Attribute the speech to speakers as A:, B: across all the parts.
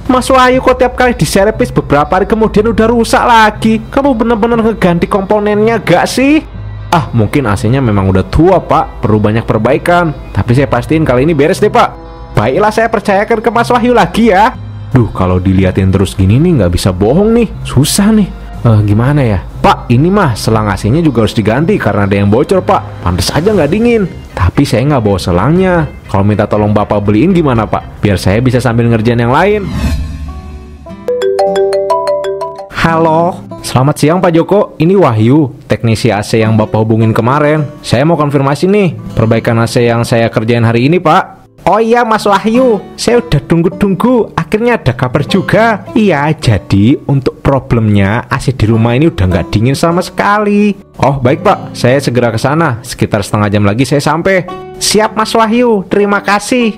A: Mas Wahyu kok tiap kali diservis beberapa hari kemudian udah rusak lagi? Kamu bener-bener ngeganti komponennya gak sih? Ah, mungkin AC-nya memang udah tua pak, perlu banyak perbaikan. Tapi saya pastiin kali ini beres deh pak. Baiklah, saya percayakan ke Mas Wahyu lagi ya. Duh, kalau diliatin terus gini nih nggak bisa bohong nih, susah nih. Gimana ya? Pak, ini mah selang AC-nya juga harus diganti karena ada yang bocor pak. Pantes aja nggak dingin. Tapi saya nggak bawa selangnya. Kalau minta tolong bapak beliin gimana pak? Biar saya bisa sambil ngerjain yang lain. Halo, selamat siang Pak Joko. Ini Wahyu, teknisi AC yang bapak hubungin kemarin. Saya mau konfirmasi nih, perbaikan AC yang saya kerjain hari ini pak. Oh iya Mas Wahyu, saya udah tunggu-tunggu, akhirnya ada kabar juga. Iya, jadi untuk problemnya AC di rumah ini udah nggak dingin sama sekali. Oh baik pak, saya segera ke sana. Sekitar setengah jam lagi saya sampai. Siap Mas Wahyu, terima kasih.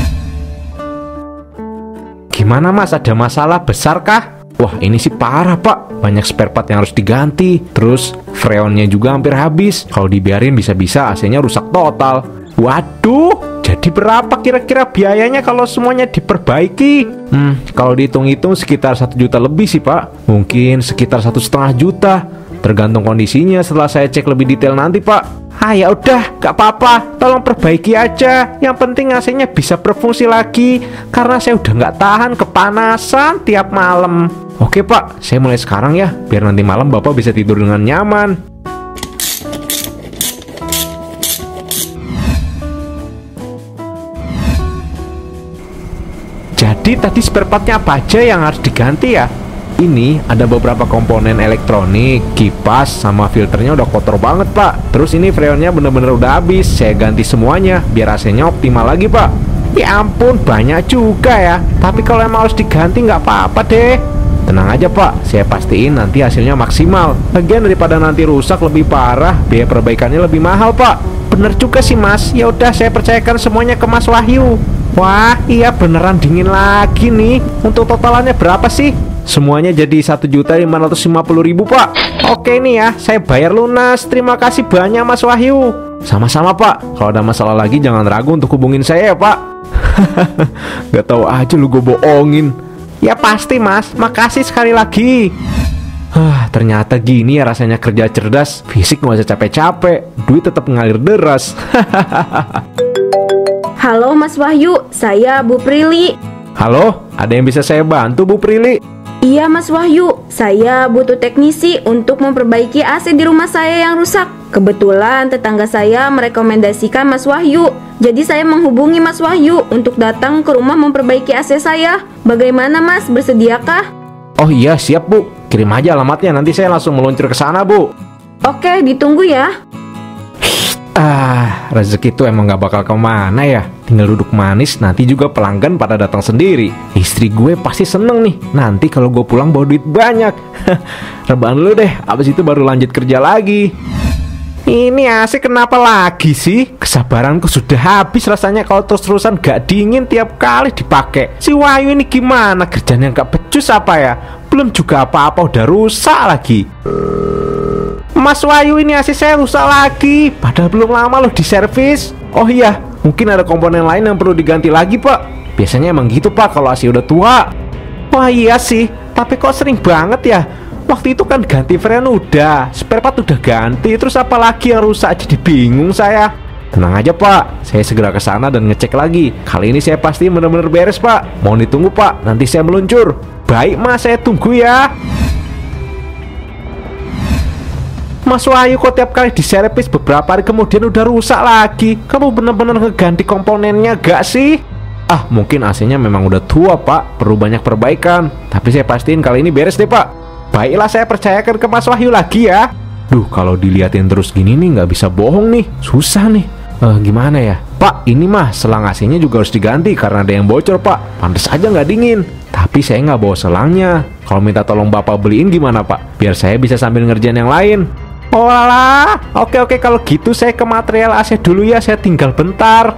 A: Gimana Mas, ada masalah besar kah? Wah ini sih parah pak, banyak spare part yang harus diganti. Terus freonnya juga hampir habis. Kalau dibiarin bisa-bisa AC-nya rusak total. Waduh, jadi berapa kira-kira biayanya kalau semuanya diperbaiki? Kalau dihitung-hitung sekitar 1 juta lebih sih pak. Mungkin sekitar 1,5 juta. Tergantung kondisinya setelah saya cek lebih detail nanti pak. Ah ya udah, gak apa-apa, tolong perbaiki aja. Yang penting AC-nya bisa berfungsi lagi, karena saya udah gak tahan kepanasan tiap malam. Oke pak, saya mulai sekarang ya, biar nanti malam bapak bisa tidur dengan nyaman. Jadi tadi spare partnya apa aja yang harus diganti ya? Ini ada beberapa komponen elektronik, kipas, sama filternya udah kotor banget pak. Terus ini freonnya bener-bener udah habis. Saya ganti semuanya biar AC-nya optimal lagi pak. Ya ampun, banyak juga ya. Tapi kalau emang harus diganti nggak apa-apa deh. Tenang aja pak, saya pastiin nanti hasilnya maksimal. Lagian daripada nanti rusak lebih parah, biaya perbaikannya lebih mahal pak. Bener juga sih mas. Ya udah, saya percayakan semuanya ke Mas Wahyu. Wah iya, beneran dingin lagi nih. Untuk totalannya berapa sih? Semuanya jadi 1.550.000 pak. Oke nih ya, saya bayar lunas. Terima kasih banyak Mas Wahyu. Sama-sama pak. Kalau ada masalah lagi jangan ragu untuk hubungin saya ya pak. Gak tahu aja lu gue bohongin. Ya pasti mas, makasih sekali lagi. Ternyata gini ya rasanya kerja cerdas. Fisik gak usah capek-capek, duit tetap ngalir deras.
B: Halo Mas Wahyu, saya Bu Prilly.
A: Halo, ada yang bisa saya bantu Bu Prilly?
B: Iya Mas Wahyu, saya butuh teknisi untuk memperbaiki AC di rumah saya yang rusak. Kebetulan tetangga saya merekomendasikan Mas Wahyu. Jadi saya menghubungi Mas Wahyu untuk datang ke rumah memperbaiki AC saya. Bagaimana Mas, bersediakah?
A: Oh iya, siap Bu. Kirim aja alamatnya, nanti saya langsung meluncur ke sana Bu.
B: Oke, ditunggu ya.
A: Rezeki itu emang gak bakal kemana ya. Tinggal duduk manis, nanti juga pelanggan pada datang sendiri. Istri gue pasti seneng nih nanti kalau gue pulang bawa duit banyak. Rebahan dulu deh, abis itu baru lanjut kerja lagi. Ini AC kenapa lagi sih? Kesabaranku sudah habis rasanya kalau terus-terusan gak dingin tiap kali dipakai. Si Wahyu ini gimana? Kerjanya gak becus apa ya? Belum juga apa-apa udah rusak lagi. Mas Wahyu, ini AC saya rusak lagi. Padahal belum lama loh diservis. Oh iya, mungkin ada komponen lain yang perlu diganti lagi pak. Biasanya emang gitu pak kalau AC udah tua. Wah iya sih, tapi kok sering banget ya. Waktu itu kan ganti freon udah, spare part udah ganti, terus apa lagi yang rusak? Jadi bingung saya. Tenang aja pak, saya segera ke sana dan ngecek lagi. Kali ini saya pasti benar-benar beres pak. Mohon ditunggu pak, nanti saya meluncur. Baik mas, saya tunggu ya. Mas Wahyu kok tiap kali diservis beberapa hari kemudian udah rusak lagi? Kamu bener-bener ngeganti komponennya gak sih? Ah, mungkin AC-nya memang udah tua pak, perlu banyak perbaikan. Tapi saya pastiin kali ini beres deh pak. Baiklah, saya percayakan ke Mas Wahyu lagi ya. Duh, kalau diliatin terus gini nih nggak bisa bohong nih, susah nih. Gimana ya? Pak, ini mah selang AC-nya juga harus diganti karena ada yang bocor pak. Pantes aja nggak dingin. Tapi saya nggak bawa selangnya. Kalau minta tolong bapak beliin gimana pak? Biar saya bisa sambil ngerjain yang lain. Oh alah, oke kalau gitu saya ke material AC dulu ya, saya tinggal bentar.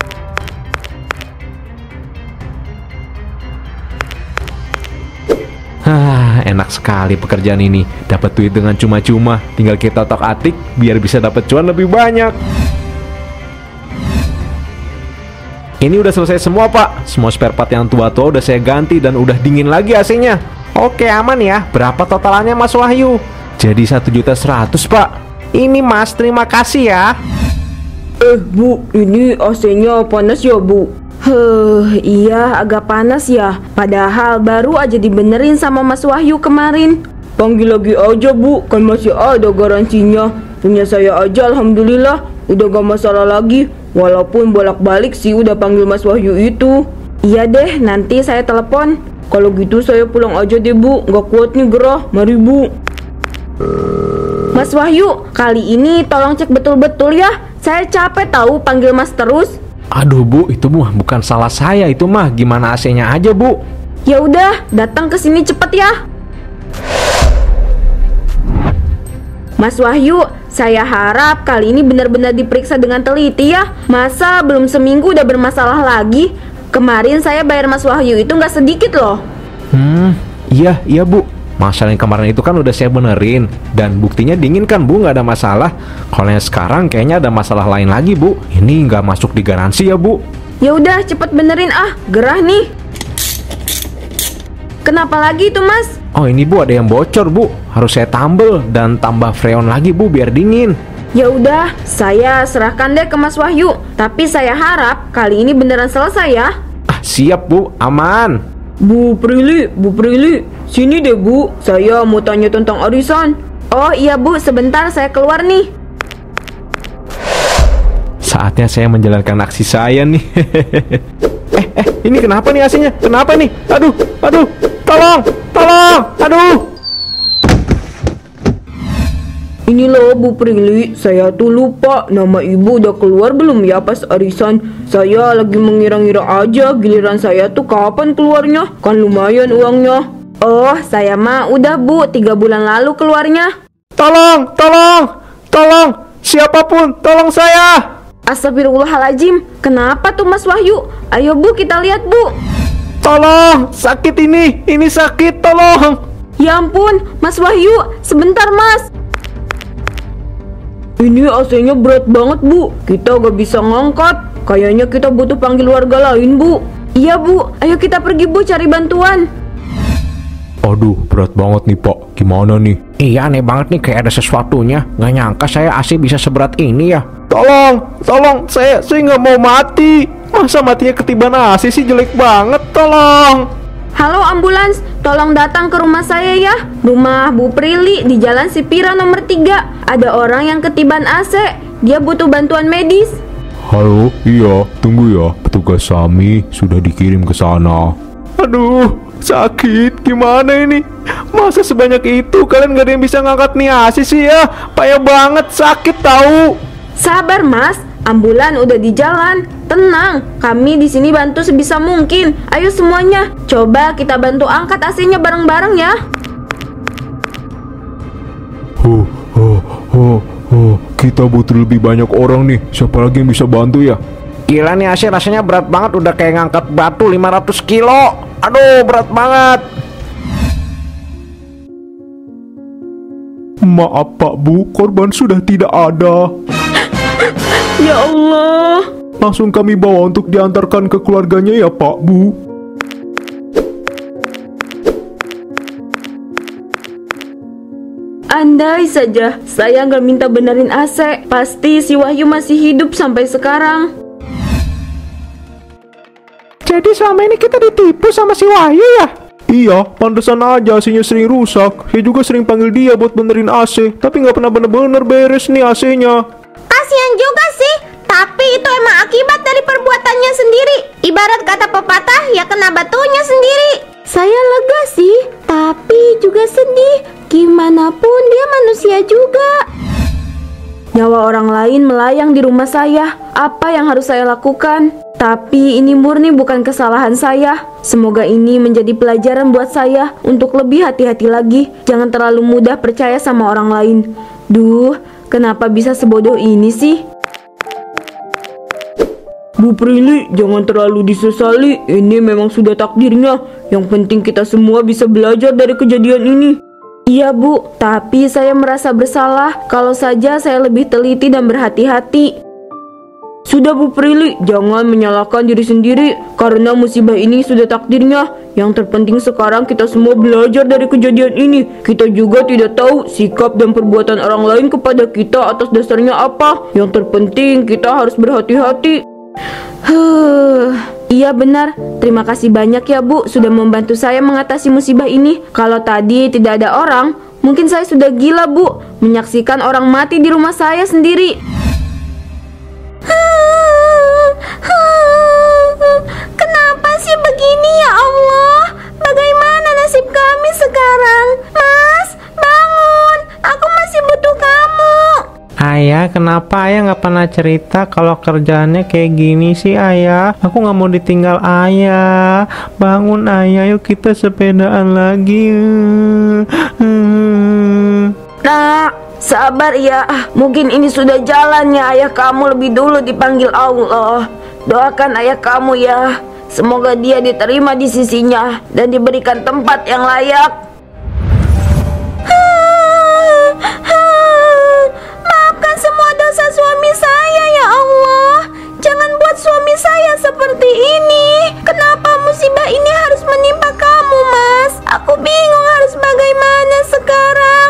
A: Enak sekali pekerjaan ini. Dapat duit dengan cuma-cuma, tinggal kita otak-atik biar bisa dapat cuan lebih banyak. Ini udah selesai semua Pak. Semua spare part yang tua-tua udah saya ganti dan udah dingin lagi AC-nya. Oke aman ya. Berapa totalannya Mas Wahyu? Jadi 1.100.000 Pak. Ini Mas, terima kasih ya.
B: Bu, ini AC-nya panas ya Bu? Iya agak panas ya. Padahal baru aja dibenerin sama Mas Wahyu kemarin. Panggil lagi aja Bu, kan masih ada garansinya. Punya saya aja alhamdulillah udah gak masalah lagi. Walaupun bolak-balik sih udah panggil Mas Wahyu itu. Iya deh, nanti saya telepon. Kalau gitu saya pulang aja deh Bu, gak kuat nih gerah. Mari Bu. Mas Wahyu, kali ini tolong cek betul-betul ya. Saya capek tahu panggil Mas terus.
A: Aduh Bu, itu mah bukan salah saya, itu mah gimana AC-nya aja Bu.
B: Ya udah, datang ke sini cepet ya. Mas Wahyu, saya harap kali ini benar-benar diperiksa dengan teliti ya. Masa belum seminggu udah bermasalah lagi? Kemarin saya bayar Mas Wahyu itu nggak sedikit loh.
A: Iya Bu. Masalah yang kemarin itu kan udah saya benerin. Dan buktinya dingin kan Bu, nggak ada masalah. Kalau yang sekarang kayaknya ada masalah lain lagi Bu. Ini nggak masuk di garansi ya Bu.
B: Ya udah cepet benerin gerah nih. Kenapa lagi itu Mas?
A: Oh ini Bu, ada yang bocor Bu. Harus saya tambel dan tambah freon lagi Bu biar dingin.
B: Ya udah, saya serahkan deh ke Mas Wahyu. Tapi saya harap kali ini beneran selesai ya.
A: Siap Bu, aman.
B: Bu Prilly, sini deh Bu. Saya mau tanya tentang arisan. Oh iya Bu, sebentar saya keluar nih.
A: Saatnya saya menjalankan aksi saya nih. Ini kenapa nih AC-nya? Kenapa nih? Aduh, tolong, aduh.
B: Ini loh Bu Prilly, saya tuh lupa nama ibu udah keluar belum ya pas arisan. Saya lagi mengira-ngira aja giliran saya tuh kapan keluarnya. Kan lumayan uangnya. Oh, saya mah udah Bu, 3 bulan lalu keluarnya.
A: Tolong, siapapun, tolong saya.
B: Astagfirullahaladzim, kenapa tuh Mas Wahyu? Ayo Bu, kita lihat Bu.
A: Tolong, sakit ini sakit, tolong.
B: Ya ampun, Mas Wahyu, sebentar Mas. Ini AC-nya berat banget Bu, kita gak bisa ngangkat. Kayaknya kita butuh panggil warga lain Bu. Iya Bu, ayo kita pergi Bu cari bantuan.
A: Aduh, berat banget nih Pak, gimana nih? Iya aneh banget nih, kayak ada sesuatunya. Gak nyangka saya AC bisa seberat ini ya. Tolong, saya gak mau mati. Masa matinya ketiban AC sih, jelek banget, tolong.
B: Halo ambulans, tolong datang ke rumah saya ya. Rumah Bu Prilly di Jalan Sipira nomor 3. Ada orang yang ketiban AC, dia butuh bantuan medis.
A: Halo, iya, tunggu ya. Petugas kami sudah dikirim ke sana. Aduh, sakit, gimana ini? Masa sebanyak itu kalian gak ada yang bisa ngangkat nih AC sih ya? Payah banget, sakit tahu.
B: Sabar Mas, ambulan udah di jalan. Tenang, kami di sini bantu sebisa mungkin. Ayo semuanya, coba kita bantu angkat AC-nya bareng-bareng ya.
A: Kita butuh lebih banyak orang nih. Siapa lagi yang bisa bantu ya? Gila nih AC rasanya berat banget, udah kayak ngangkat batu 500 kilo. Aduh, berat banget. Maaf Pak Bu, korban sudah tidak ada.
B: Ya Allah.
A: Langsung kami bawa untuk diantarkan ke keluarganya ya Pak Bu.
B: Andai saja saya nggak minta benerin AC, pasti si Wahyu masih hidup sampai sekarang.
A: Jadi selama ini kita ditipu sama si Wahyu ya? Iya, pantesan aja AC-nya sering rusak. Saya juga sering panggil dia buat benerin AC, tapi nggak pernah bener-bener beres nih AC-nya.
C: Kasian juga sih, tapi itu emang akibat dari perbuatannya sendiri. Ibarat kata pepatah, ya kena batunya sendiri. Saya lega sih, tapi juga sedih. Gimana pun dia manusia juga.
B: Nyawa orang lain melayang di rumah saya. Apa yang harus saya lakukan? Tapi ini murni bukan kesalahan saya. Semoga ini menjadi pelajaran buat saya untuk lebih hati-hati lagi. Jangan terlalu mudah percaya sama orang lain. Duh, kenapa bisa sebodoh ini sih? Bu Prilly, jangan terlalu disesali. Ini memang sudah takdirnya. Yang penting kita semua bisa belajar dari kejadian ini. Iya Bu, tapi saya merasa bersalah kalau saja saya lebih teliti dan berhati-hati. Sudah Bu Prilly, jangan menyalahkan diri sendiri, karena musibah ini sudah takdirnya. Yang terpenting sekarang kita semua belajar dari kejadian ini. Kita juga tidak tahu sikap dan perbuatan orang lain kepada kita atas dasarnya apa. Yang terpenting kita harus berhati-hati. Iya benar, terima kasih banyak ya Bu sudah membantu saya mengatasi musibah ini. Kalau tadi tidak ada orang, mungkin saya sudah gila Bu, menyaksikan orang mati di rumah saya sendiri.
C: Kenapa sih begini ya Allah? Bagaimana nasib kami sekarang? Mas, bangun, aku masih butuh kamu.
D: Ayah, kenapa ayah nggak pernah cerita kalau kerjaannya kayak gini sih ayah? Aku nggak mau ditinggal ayah. Bangun ayah, yuk kita sepedaan lagi.
B: Nah, sabar ya, mungkin ini sudah jalannya ayah kamu lebih dulu dipanggil Allah. Doakan ayah kamu ya, semoga dia diterima di sisinya dan diberikan tempat yang layak.
C: Maafkan semua dosa suami saya ya Allah. Jangan buat suami saya seperti ini. Kenapa musibah ini harus menimpa kamu, Mas? Aku bingung harus bagaimana sekarang.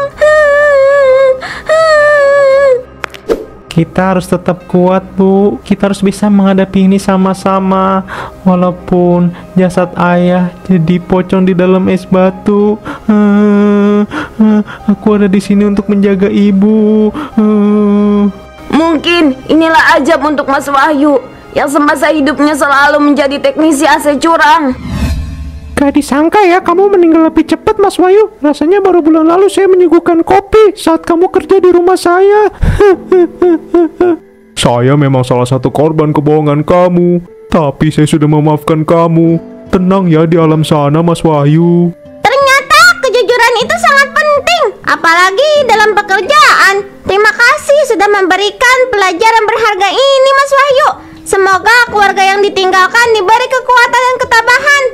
D: Kita harus tetap kuat, Bu. Kita harus bisa menghadapi ini sama-sama. Walaupun jasad ayah jadi pocong di dalam es batu. Aku ada di sini untuk menjaga ibu.
B: Mungkin inilah ajab untuk Mas Wahyu yang semasa hidupnya selalu menjadi teknisi AC curang.
D: Gak disangka ya kamu meninggal lebih cepat, Mas Wahyu. Rasanya baru bulan lalu saya menyuguhkan kopi saat kamu kerja di rumah saya.
A: Saya memang salah satu korban kebohongan kamu, tapi saya sudah memaafkan kamu. Tenang ya di alam sana, Mas Wahyu.
C: Ternyata kejujuran itu sangat penting, apalagi dalam pekerjaan. Terima kasih sudah memberikan pelajaran berharga ini, Mas Wahyu. Semoga keluarga yang ditinggalkan diberi kekuatan dan ketabahan.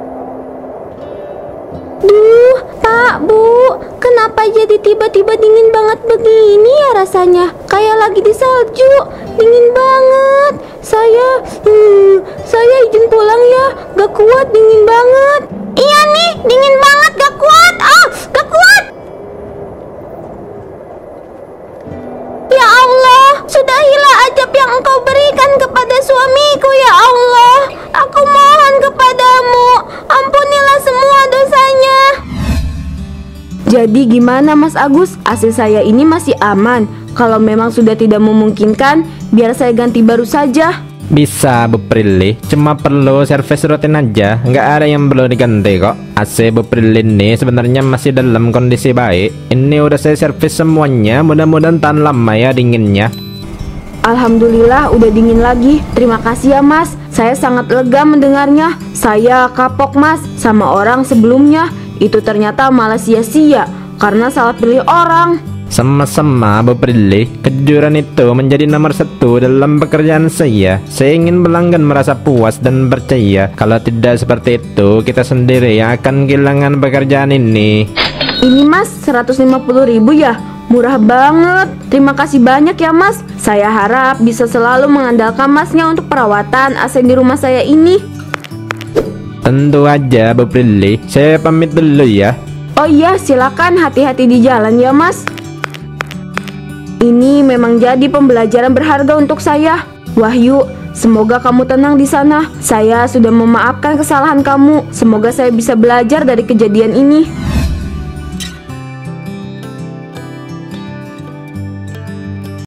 C: Duh, Pak, Bu, kenapa jadi tiba-tiba dingin banget begini ya rasanya? Kayak lagi di salju, dingin banget. Saya izin pulang ya, gak kuat, dingin banget. Iya nih, dingin banget, gak kuat. Gak kuat. Ya Allah, sudahilah ajab yang Engkau berikan kepada suamiku ya Allah. Aku mohon kepadamu, ampunilah semua dosanya.
B: Jadi gimana Mas Agus? AC saya ini masih aman. Kalau memang sudah tidak memungkinkan, biar saya ganti baru saja.
D: Bisa, Bu Prilly. Cuma perlu servis rutin aja. Nggak ada yang perlu diganti kok. AC Bu Prilly ini sebenarnya masih dalam kondisi baik. Ini udah saya servis semuanya. Mudah-mudahan tahan lama ya dinginnya.
B: Alhamdulillah udah dingin lagi. Terima kasih ya Mas. Saya sangat lega mendengarnya. Saya kapok Mas sama orang sebelumnya. Itu ternyata malah sia-sia karena salah pilih orang.
D: Sama-sama Bu Prilly. Kejujuran itu menjadi nomor 1 dalam pekerjaan saya. Saya ingin pelanggan merasa puas dan percaya. Kalau tidak seperti itu, kita sendiri yang akan kehilangan pekerjaan ini.
B: Ini Mas 150.000 ya? Murah banget. Terima kasih banyak ya Mas. Saya harap bisa selalu mengandalkan Masnya untuk perawatan AC di rumah saya ini.
D: Tentu aja Bu Prilly. Saya pamit dulu ya.
B: Oh iya, silakan hati-hati di jalan ya Mas. Ini memang jadi pembelajaran berharga untuk saya. Wahyu, semoga kamu tenang di sana. Saya sudah memaafkan kesalahan kamu. Semoga saya bisa belajar dari kejadian ini.